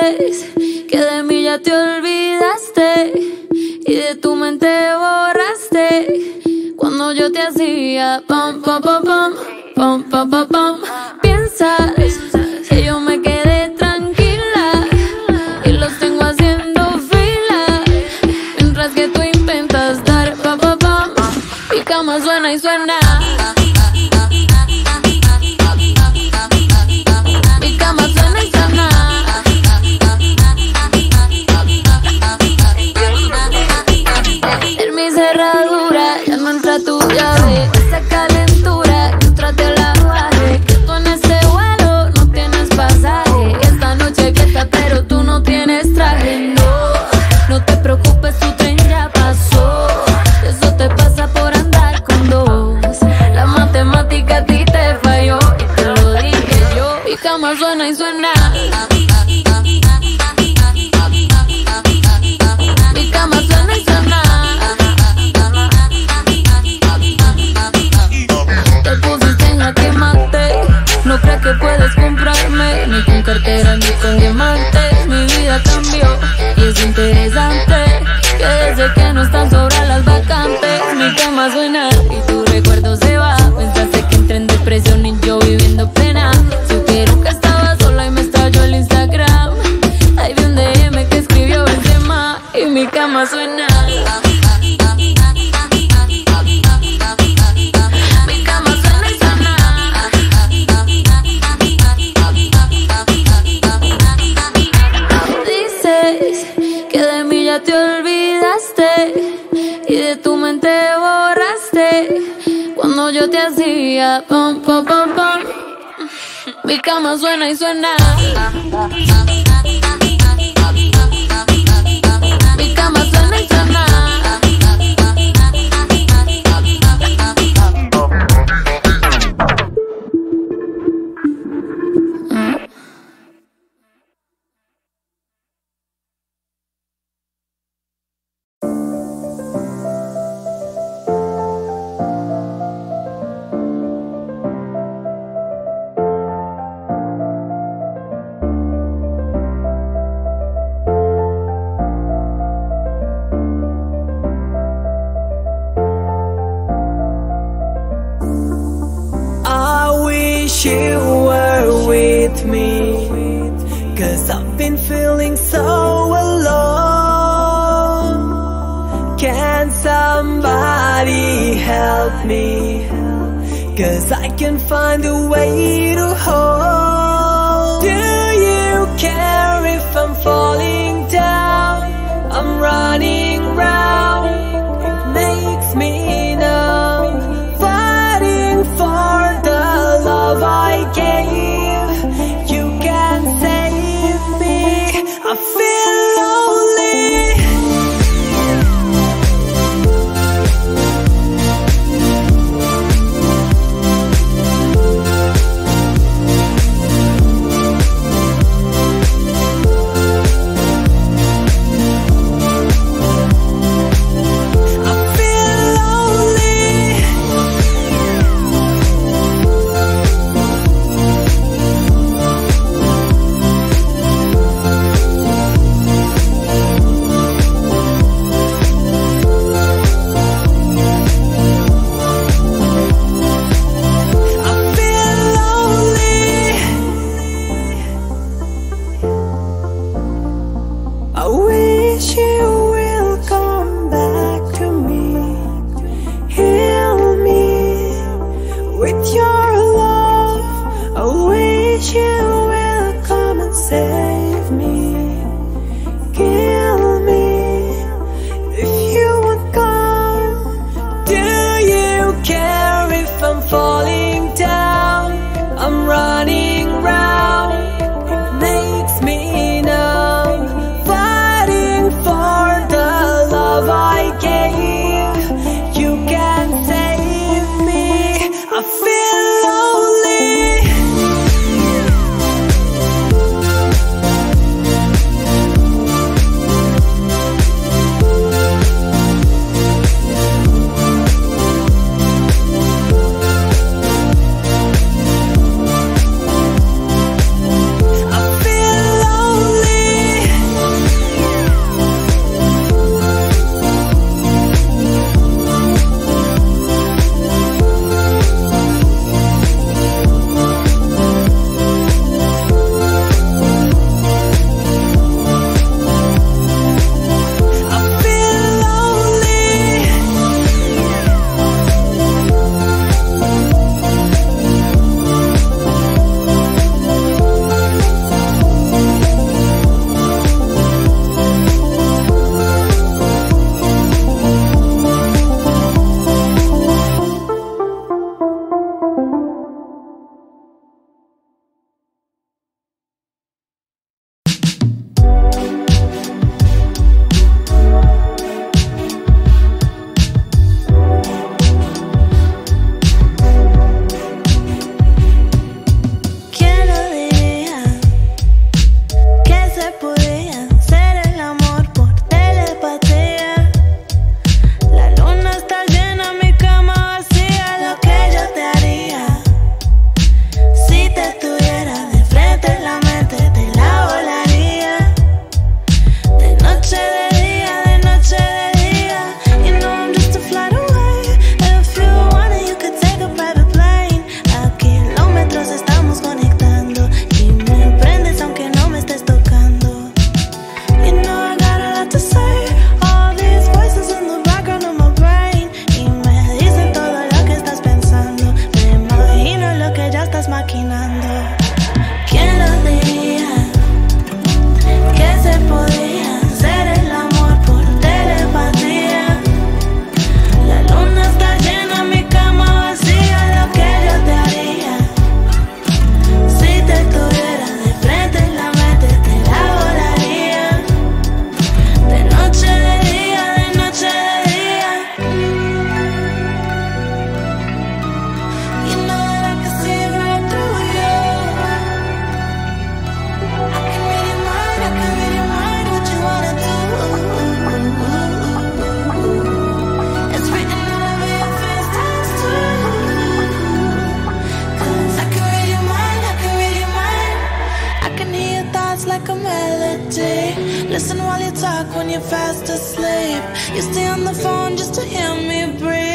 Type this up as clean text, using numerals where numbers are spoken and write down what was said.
Dices que de mí ya te olvidaste y de tu mente borraste cuando yo te hacía pam pam pam pam pam pam pam pam. Piensas que yo me quedé tranquila y los tengo haciendo fila mientras que tú intentas dar pam pam pam. Mi cama suena y suena. Mi cama suena y suena. En mi cerradura ya no entra tu llave. Esa calentura yo traté la bajé. Que tú en este vuelo no tienes pasaje. Esta noche fiesta pero tú no tienes traje. No te preocupes, tu tren ya pasó. Eso te pasa por andar con dos. La matemática a ti te falló y te lo dije yo. Mi cama suena y suena. Mi cama suena y suena. Te pusiste en la que mate. No crees que puedes comprarme ni con cartera ni con diamantes. Mi vida cambió y es interesante que desde que no están sobran las vacantes. Mi cama suena y tu recuerdo se va. Pensaste que entré en depresión y yo viviendo pena. Supieron que estaba sola y me estalló el Instagram. Ahí vi un DM que escribió Benzema y mi cama suena. Mi cama suena y suena. Dices que de mí ya te olvidaste y de tu mente borraste cuando yo te hacía pam pam pam pam. Mi cama suena y suena. Mi cama suena y suena. You were with me, 'cause I've been feeling so alone. Can somebody help me? 'Cause I can't find a way to hold. Do you care if I'm falling down? I'm running round, it makes me numb. Fighting for the love I gave, you can save me. I feel lonely. For Listen while you talk when you're fast asleep. You stay on the phone just to hear me breathe.